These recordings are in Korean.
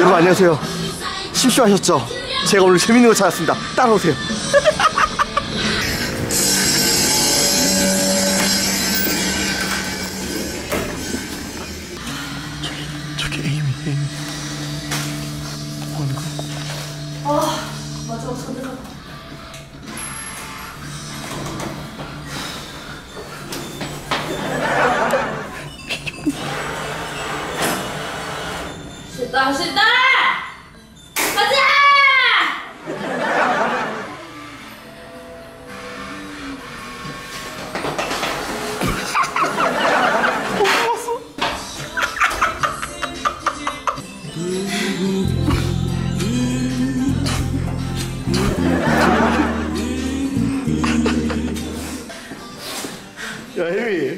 여러분 안녕하세요. 심심하셨죠? 제가 오늘 재밌는 거 찾았습니다. 따라오세요. 저기 에이미. 뭐 하는 거야? 아, 마지막 선택. 싫다 싫다! 가자! 야 혜미.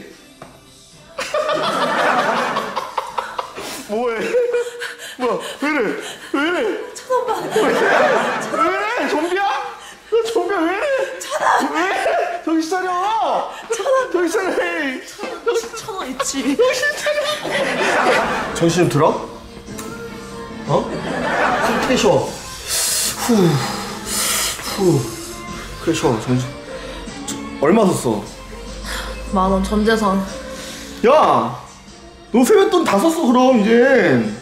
뭐해? 뭐야? 왜이래? 왜이래? 쳐다봐. 왜이래? 좀비야? 너 좀비야 왜이래? 쳐다. 왜? 정신 차려. 쳐다. 정신 차려. 천원 있지. 정신 좀 들어? 어? 숨 쉬어. 후. 그래 쉬어. 정신. 얼마 썼어? 10,000원 전재산. 야! 너 세뱃돈 다 썼어 그럼 이젠.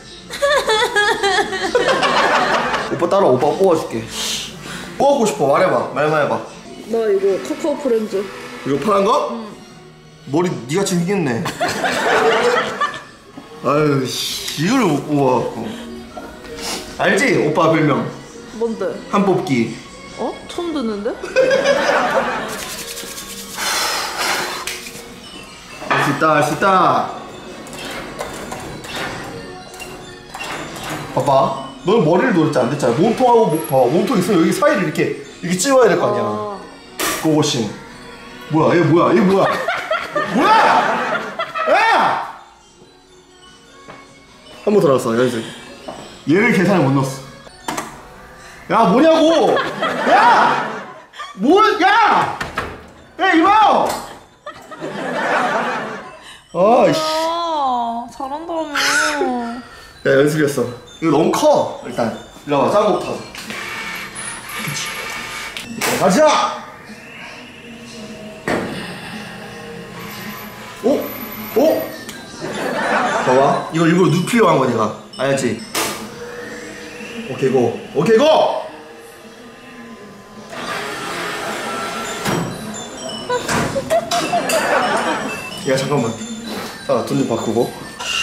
오빠 따라 오빠 뽑아줄게. 뭐 하고 싶어? 말해봐. 말만 해봐. 나 이거 카카오 프렌즈. 이거 파란 거? 응. 머리 니같이 생겼네. 아유 씨, 이걸 못 뽑아갖고. 알지? 오빠 별명 뭔데? 한 뽑기. 어? 처음 듣는데? 할 수 있다 할 수 있다. 봐봐. 너는 머리를 노렸지 안 됐잖아. 몸통하고 봐봐. 몸통 있으면 여기 사이를 이렇게 찝어야 될 거 아니야. 고고싱. 뭐야 얘 뭐야 얘 뭐야. 뭐야! 야! 한 번 더 나왔어. 여기서 얘를 계산에 못 넣었어. 야 뭐냐고! 야! 뭘? 야! 야 이봐요! 아이씨. 잘한다며. 야 연습이었어. 이거 너무 커. 일단 일로 와봐. 작은 거부터 하자. 그치. 가자! 오? 오? 봐봐. 이거 일부러 눕히려고 한 거 내가. 알았지? 오케이 고. 오케이 고! 야 잠깐만. 자 돈 좀 바꾸고.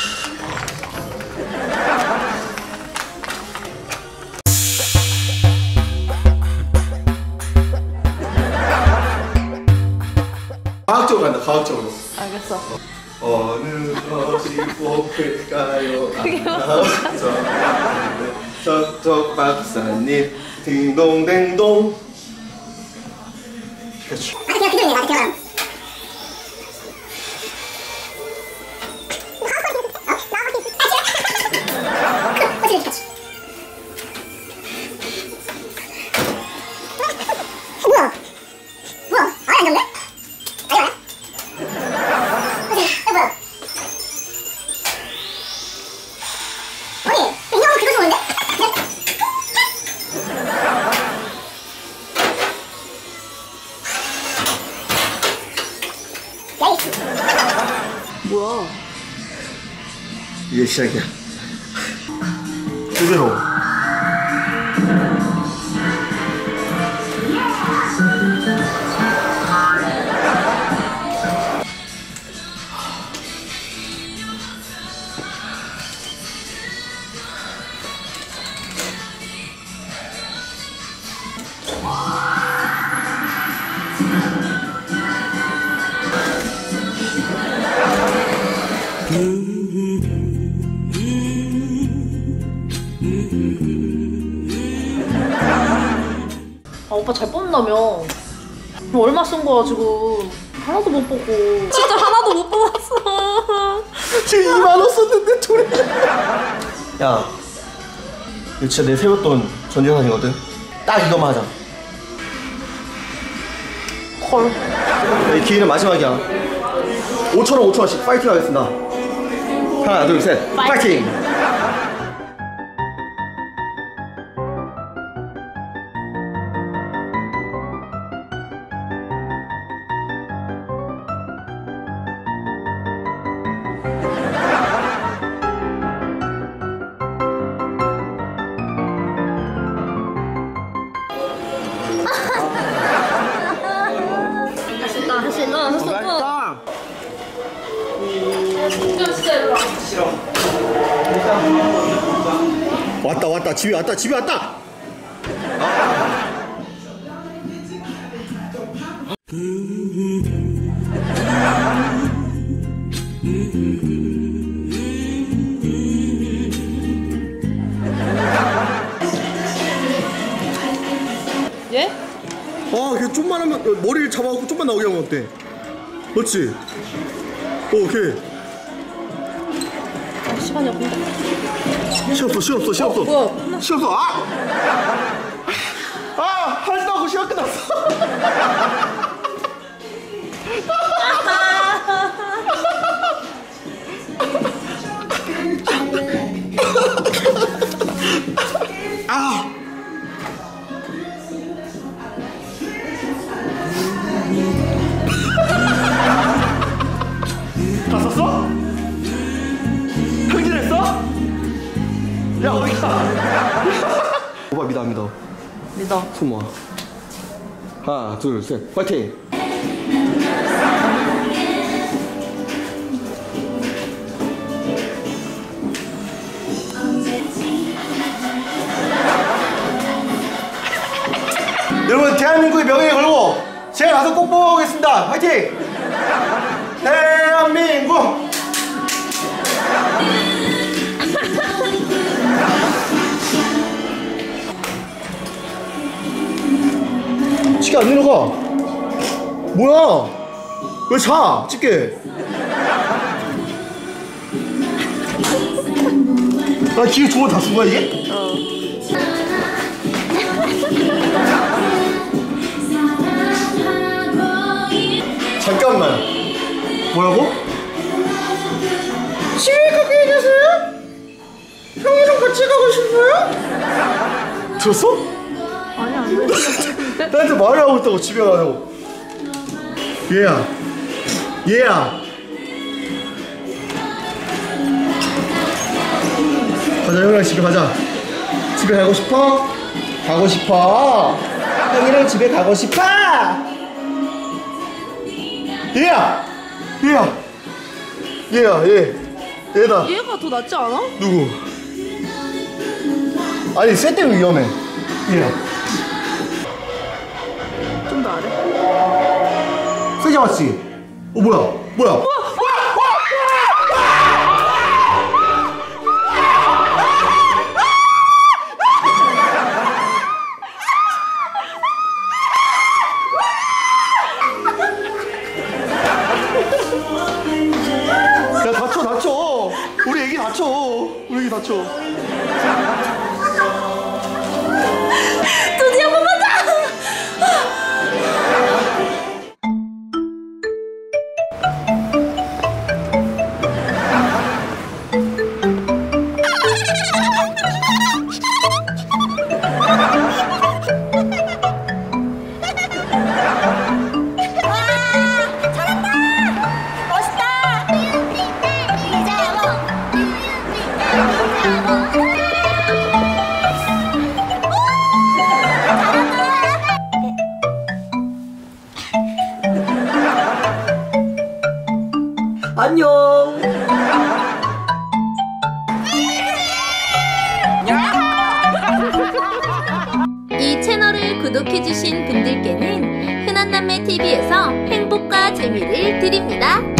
과학적으로 간다. 과학적으로. 알겠어. 어느 것이 뽑힐까요? 저쪽 박사님 딩동댕동. 그렇지. 그냥 그대로 내가 그냥. 뭐야? 뭐야? 안 졌네? 뭐야? 이게 시작이야. 그대로. 아 오빠 잘 뽑는다며. 얼마 쓴 거야 지금? 하나도 못 뽑고. 진짜 하나도 못 뽑았어. 지금 2만 원 썼는데 둘이. 야, 이거 진짜 내 세뱃돈 전재산이거든. 딱 이거만 하자. 헐. 이 기회는 마지막이야. 5,000원 5,000원씩 파이팅 하겠습니다. 하나 둘 셋 파이팅! 왔다 집에 왔다. 예? 걔 좀만 하면 머리를 잡아갖고 좀만 나오게 하면 어때? 그렇지. 오케이. 시간이 없는데. 시간 없어. 뭐야? 시간 없어. 하지도 않고 시간 끝났어. 다 썼어? 평진했어? 야 어디가? 오빠 믿어. 믿어. 손 모아. 하나 둘 셋 파이팅. 여러분 대한민국의 명예에 걸고 제가 가서 꼭 뽑아오겠습니다. 파이팅! 대한민국! 집게 안 내려가. 뭐야? 왜 자? 집게. 나 기회 두 번 다 쓴 거야 이게? 잠깐만. 뭐라고? 집에 가게 계세요? 형이랑 같이 가고 싶어요? 들었어? 아니 안 돼. 나한테 말을 하고 있다고 집에 가라고. 얘야 가자. 형이랑 집에 가자. 집에 가고 싶어? 가고 싶어. 형이랑 집에 가고 싶어. 얘다. 얘가 더 낫지 않아? 누구? 아니 쇠 때문에 위험해. 얘야. 좀 더 아래. 쇠 잡았지? 뭐야? 야 다쳐. 우리 애기 다쳐. 드디어 뽑았다. 안녕. 이 채널을 구독해주신 분들께는 흔한남매TV에서 행복과 재미를 드립니다.